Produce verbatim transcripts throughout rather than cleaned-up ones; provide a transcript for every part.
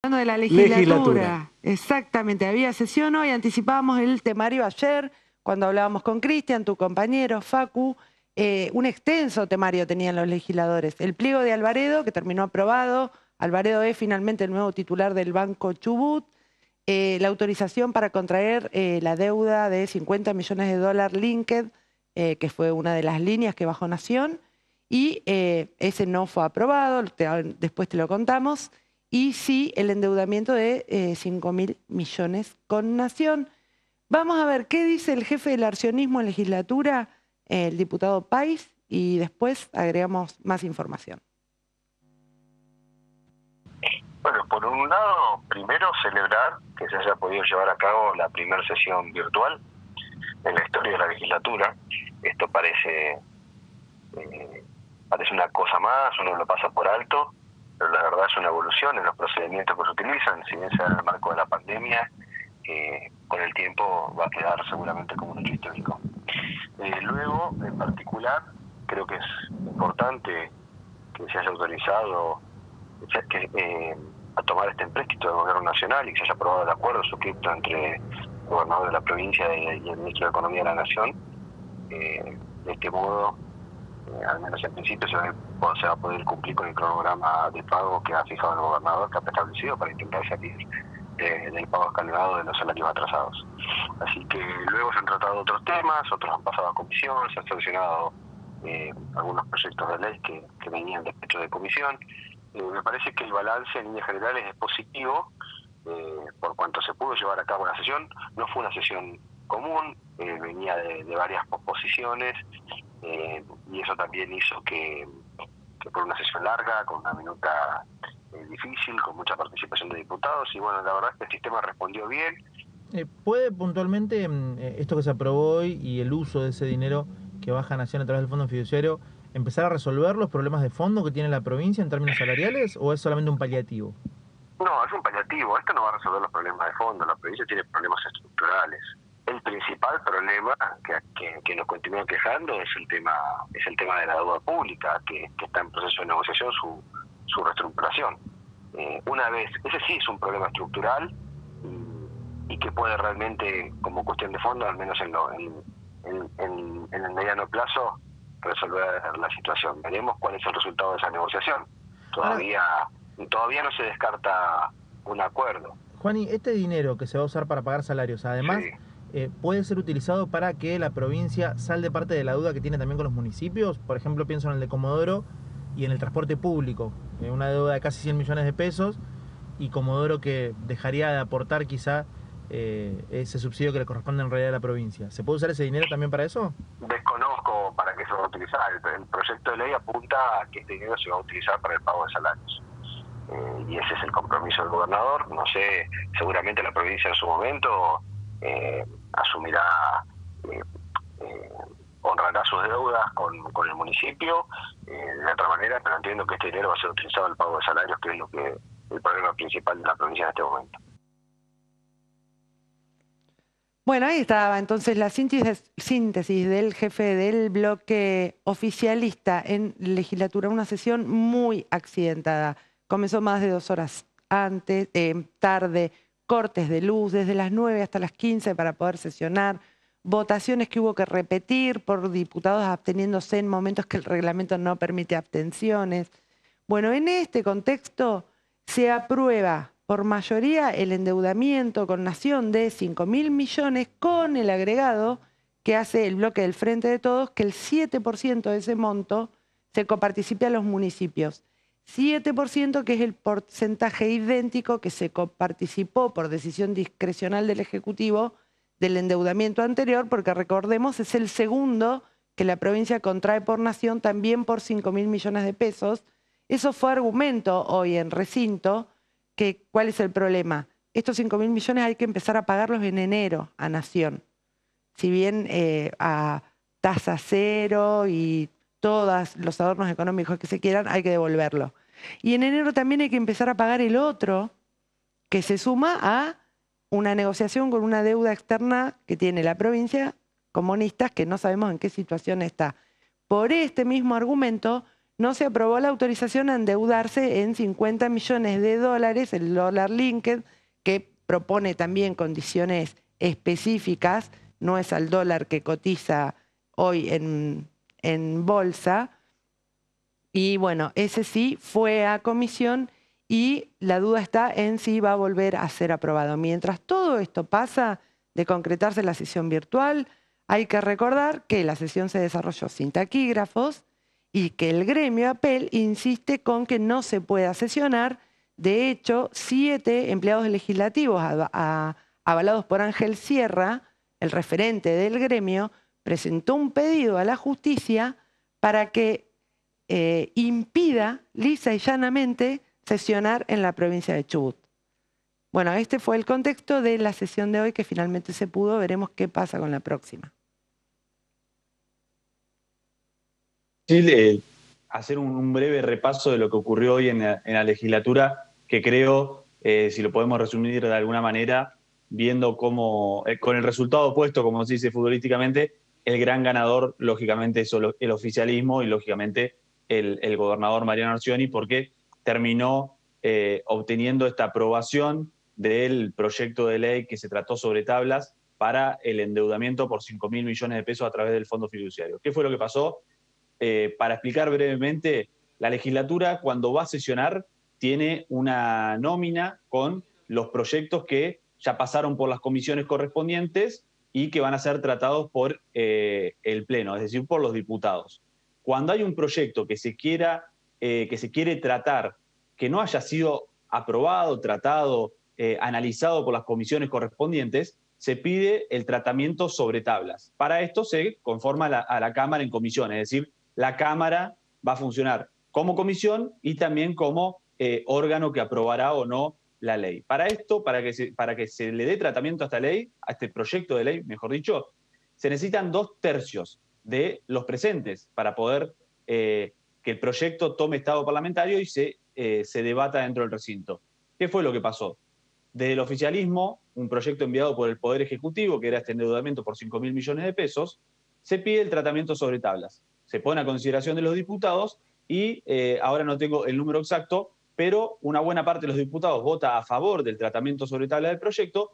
de la legislatura. legislatura. Exactamente, había sesión hoy, anticipábamos el temario ayer, cuando hablábamos con Cristian, tu compañero, Facu, eh, un extenso temario tenían los legisladores. El pliego de Alvaredo, que terminó aprobado, Alvaredo es finalmente el nuevo titular del Banco Chubut, eh, la autorización para contraer eh, la deuda de cincuenta millones de dólares Linked, eh, que fue una de las líneas que bajó Nación, y eh, ese no fue aprobado, te, después te lo contamos, y sí el endeudamiento de eh, cinco mil millones con Nación. Vamos a ver qué dice el jefe del accionismo en legislatura, el diputado País, y después agregamos más información. Bueno, por un lado, primero celebrar que se haya podido llevar a cabo la primera sesión virtual en la historia de la legislatura. Esto parece eh, parece una cosa más, uno lo pasa por alto, pero la verdad es una evolución en los procedimientos que se utilizan, si bien sea en el marco de la pandemia, eh, con el tiempo va a quedar seguramente como un hecho histórico. Eh, luego, en particular, creo que es importante que se haya autorizado que, eh, a tomar este empréstito del gobierno nacional y que se haya aprobado el acuerdo suscrito entre el gobernador de la provincia y, y el ministro de Economía de la Nación. Eh, de este modo, eh, al menos en principio, se va, se va a poder cumplir con el cronograma de pago que ha fijado el gobernador, que ha establecido para intentar salir eh, del pago escalonado de los salarios atrasados. Así que luego se han tratado otros temas, otros han pasado a comisión, se han sancionado eh, algunos proyectos de ley que, que venían de hecho de comisión. Eh, me parece que el balance en líneas generales es positivo, eh, por cuanto se pudo llevar a cabo la sesión. No fue una sesión común, eh, venía de, de varias posposiciones, eh, y eso también hizo que, que por una sesión larga, con una minuta eh, difícil, con mucha participación de diputados, y bueno, la verdad es que el sistema respondió bien. Eh, ¿Puede puntualmente eh, esto que se aprobó hoy y el uso de ese dinero que baja Nación a través del Fondo Fiduciario empezar a resolver los problemas de fondo que tiene la provincia en términos salariales, o es solamente un paliativo? No, es un paliativo. Esto no va a resolver los problemas de fondo. La provincia tiene problemas estructurales. El principal problema que, que, que nos continúa quejando es el tema es el tema de la deuda pública, que, que está en proceso de negociación su, su reestructuración. Eh, una vez, ese sí es un problema estructural y, y que puede realmente, como cuestión de fondo, al menos en, lo, en, en, en, en el mediano plazo, resolver la situación. Veremos cuál es el resultado de esa negociación. Todavía todavía no se descarta un acuerdo. Juani, este dinero que se va a usar para pagar salarios, además, sí. eh, puede ser utilizado para que la provincia salde parte de la deuda que tiene también con los municipios. Por ejemplo, pienso en el de Comodoro y en el transporte público, eh, una deuda de casi cien millones de pesos, y Comodoro que dejaría de aportar quizá eh, ese subsidio que le corresponde en realidad a la provincia. ¿Se puede usar ese dinero también para eso? Desconozco para qué se va a utilizar. El, el proyecto de ley apunta a que este dinero se va a utilizar para el pago de salarios. Eh, y ese es el compromiso del gobernador. No sé, seguramente la provincia en su momento eh, asumirá, eh, eh, honrará sus deudas con, con el municipio eh, de otra manera, pero entiendo que este dinero va a ser utilizado en el pago de salarios, que es lo que el problema principal de la provincia en este momento. Bueno, ahí estaba entonces la síntesis, síntesis del jefe del bloque oficialista en legislatura, una sesión muy accidentada. Comenzó más de dos horas antes, eh, tarde, cortes de luz desde las nueve hasta las quince para poder sesionar, votaciones que hubo que repetir por diputados absteniéndose en momentos que el reglamento no permite abstenciones. Bueno, en este contexto se aprueba por mayoría el endeudamiento con Nación de cinco mil millones con el agregado que hace el bloque del Frente de Todos, que el siete por ciento de ese monto se coparticipe a los municipios. siete por ciento que es el porcentaje idéntico que se coparticipó por decisión discrecional del Ejecutivo del endeudamiento anterior, porque recordemos es el segundo que la provincia contrae por Nación también por cinco mil millones de pesos. Eso fue argumento hoy en recinto. Que, ¿cuál es el problema? Estos cinco mil millones hay que empezar a pagarlos en enero a Nación. Si bien eh, a tasa cero y todos los adornos económicos que se quieran, hay que devolverlo. Y en enero también hay que empezar a pagar el otro, que se suma a una negociación con una deuda externa que tiene la provincia, comunistas, que no sabemos en qué situación está. Por este mismo argumento, no se aprobó la autorización a endeudarse en cincuenta millones de dólares, el dólar linked, que propone también condiciones específicas, no es al dólar que cotiza hoy en, en bolsa. Y bueno, ese sí fue a comisión y la duda está en si va a volver a ser aprobado. Mientras todo esto pasa de concretarse la sesión virtual, hay que recordar que la sesión se desarrolló sin taquígrafos y que el gremio APEL insiste con que no se pueda sesionar. De hecho, siete empleados legislativos a, a, avalados por Ángel Sierra, el referente del gremio, presentó un pedido a la justicia para que eh, impida lisa y llanamente sesionar en la provincia de Chubut. Bueno, este fue el contexto de la sesión de hoy que finalmente se pudo. Veremos qué pasa con la próxima. Sí, eh, hacer un, un breve repaso de lo que ocurrió hoy en la, en la legislatura, que creo, eh, si lo podemos resumir de alguna manera, viendo cómo, eh, con el resultado opuesto, como se dice futbolísticamente, el gran ganador, lógicamente, es el oficialismo y, lógicamente, el, el gobernador Mariano Arcioni, porque terminó eh, obteniendo esta aprobación del proyecto de ley que se trató sobre tablas para el endeudamiento por cinco mil millones de pesos a través del Fondo Fiduciario. ¿Qué fue lo que pasó? Eh, para explicar brevemente, la legislatura cuando va a sesionar tiene una nómina con los proyectos que ya pasaron por las comisiones correspondientes y que van a ser tratados por eh, el Pleno, es decir, por los diputados. Cuando hay un proyecto que se, quiera, eh, que se quiere tratar, que no haya sido aprobado, tratado, eh, analizado por las comisiones correspondientes, se pide el tratamiento sobre tablas. Para esto se conforma a la, a la Cámara en comisión, es decir, la Cámara va a funcionar como comisión y también como eh, órgano que aprobará o no la ley. Para esto, para que, se, para que se le dé tratamiento a esta ley, a este proyecto de ley, mejor dicho, se necesitan dos tercios de los presentes para poder eh, que el proyecto tome estado parlamentario y se, eh, se debata dentro del recinto. ¿Qué fue lo que pasó? Desde el oficialismo, un proyecto enviado por el Poder Ejecutivo, que era este endeudamiento por cinco mil millones de pesos, se pide el tratamiento sobre tablas. Se pone a consideración de los diputados y eh, ahora no tengo el número exacto, pero una buena parte de los diputados vota a favor del tratamiento sobre tabla del proyecto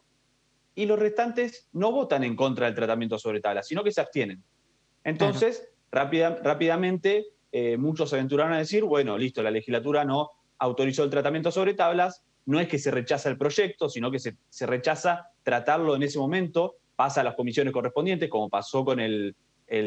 y los restantes no votan en contra del tratamiento sobre tabla, sino que se abstienen. Entonces, claro. rápida, rápidamente, eh, muchos se aventuraron a decir, bueno, listo, la legislatura no autorizó el tratamiento sobre tablas, no es que se rechaza el proyecto, sino que se, se rechaza tratarlo en ese momento, pasa a las comisiones correspondientes, como pasó con el,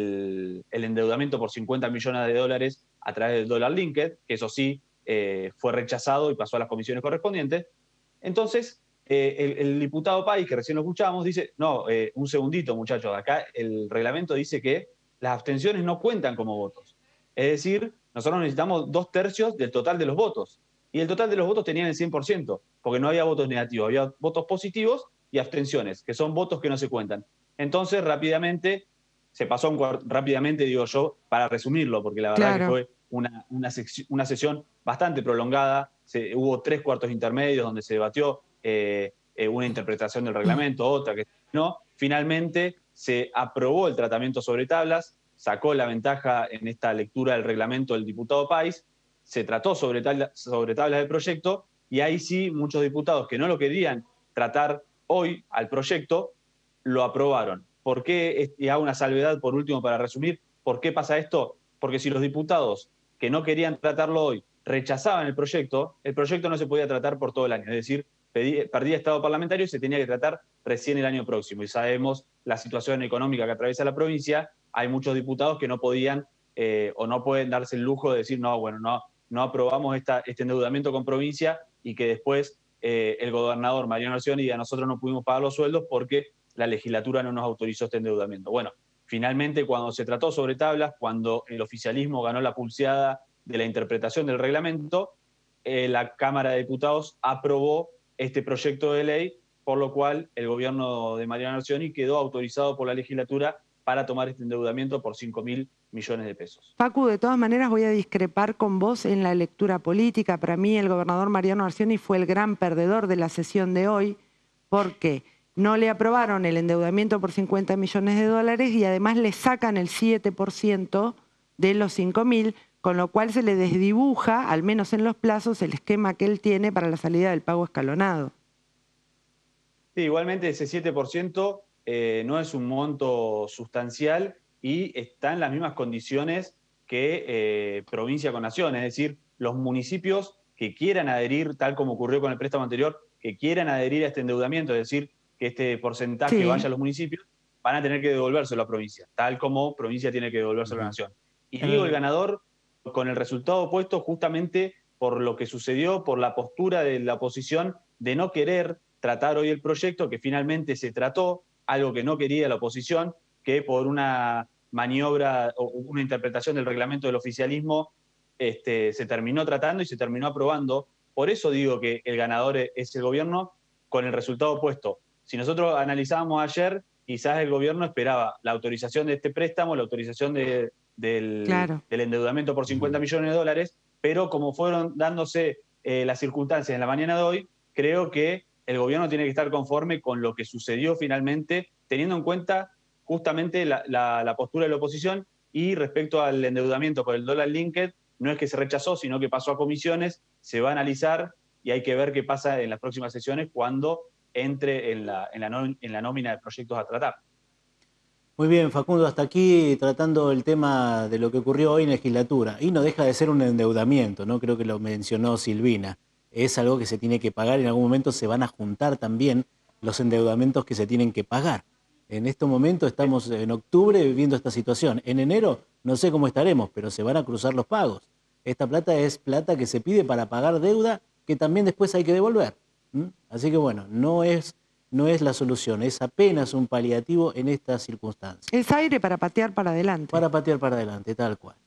el, el endeudamiento por cincuenta millones de dólares a través del dólar linked, que eso sí eh, fue rechazado y pasó a las comisiones correspondientes. Entonces, eh, el, el diputado País, que recién lo escuchábamos, dice, no, eh, un segundito, muchachos, acá el reglamento dice que las abstenciones no cuentan como votos. Es decir, nosotros necesitamos dos tercios del total de los votos. Y el total de los votos tenían el cien por ciento, porque no había votos negativos, había votos positivos y abstenciones, que son votos que no se cuentan. Entonces, rápidamente, se pasó un, rápidamente, digo yo, para resumirlo, porque la verdad claro. que fue una, una, una sesión bastante prolongada, se, hubo tres cuartos intermedios donde se debatió eh, eh, una interpretación del reglamento, otra que no. Finalmente, se aprobó el tratamiento sobre tablas, sacó la ventaja en esta lectura del reglamento del diputado País, se trató sobre, tabla, sobre tablas del proyecto y ahí sí muchos diputados que no lo querían tratar hoy al proyecto, lo aprobaron. ¿Por qué? Y hago una salvedad por último para resumir. ¿Por qué pasa esto? Porque si los diputados que no querían tratarlo hoy rechazaban el proyecto, el proyecto no se podía tratar por todo el año. Es decir, pedí, perdía estado parlamentario y se tenía que tratar recién el año próximo. Y sabemos la situación económica que atraviesa la provincia. Hay muchos diputados que no podían eh, o no pueden darse el lujo de decir, no, bueno, no, no aprobamos esta, este endeudamiento con provincia y que después eh, el gobernador Mariano Arcioni y a nosotros no pudimos pagar los sueldos porque la legislatura no nos autorizó este endeudamiento. Bueno, finalmente cuando se trató sobre tablas, cuando el oficialismo ganó la pulseada de la interpretación del reglamento, eh, la Cámara de Diputados aprobó este proyecto de ley, por lo cual el gobierno de Mariano Arcioni quedó autorizado por la legislatura para tomar este endeudamiento por cinco mil millones de pesos. Facu, de todas maneras voy a discrepar con vos en la lectura política. Para mí el gobernador Mariano Arcioni fue el gran perdedor de la sesión de hoy porque no le aprobaron el endeudamiento por cincuenta millones de dólares y además le sacan el siete por ciento de los cinco mil, con lo cual se le desdibuja, al menos en los plazos, el esquema que él tiene para la salida del pago escalonado. Sí, igualmente ese siete por ciento eh, no es un monto sustancial y está en las mismas condiciones que eh, provincia con nación, es decir, los municipios que quieran adherir, tal como ocurrió con el préstamo anterior, que quieran adherir a este endeudamiento, es decir, que este porcentaje Sí. vaya a los municipios, van a tener que devolvérselo a la provincia, tal como provincia tiene que devolvérselo a la nación. Y digo el ganador con el resultado opuesto justamente por lo que sucedió, por la postura de la oposición de no querer tratar hoy el proyecto, que finalmente se trató, algo que no quería la oposición, que por una maniobra o una interpretación del reglamento del oficialismo este, se terminó tratando y se terminó aprobando. Por eso digo que el ganador es el gobierno con el resultado opuesto. Si nosotros analizábamos ayer, quizás el gobierno esperaba la autorización de este préstamo, la autorización de, del, Claro. del endeudamiento por cincuenta millones de dólares, pero como fueron dándose eh, las circunstancias en la mañana de hoy, creo que el gobierno tiene que estar conforme con lo que sucedió finalmente, teniendo en cuenta justamente la, la, la postura de la oposición y respecto al endeudamiento por el dólar linked, no es que se rechazó, sino que pasó a comisiones, se va a analizar y hay que ver qué pasa en las próximas sesiones cuando entre en la, en la, no, en la nómina de proyectos a tratar. Muy bien, Facundo, hasta aquí tratando el tema de lo que ocurrió hoy en legislatura. Y no deja de ser un endeudamiento, ¿no? Creo que lo mencionó Silvina. Es algo que se tiene que pagar, en algún momento se van a juntar también los endeudamientos que se tienen que pagar. En este momento estamos en octubre viviendo esta situación. En enero no sé cómo estaremos, pero se van a cruzar los pagos. Esta plata es plata que se pide para pagar deuda que también después hay que devolver. ¿Mm? Así que bueno, no es, no es la solución, es apenas un paliativo en estas circunstancias. Es aire para patear para adelante. Para patear para adelante, tal cual.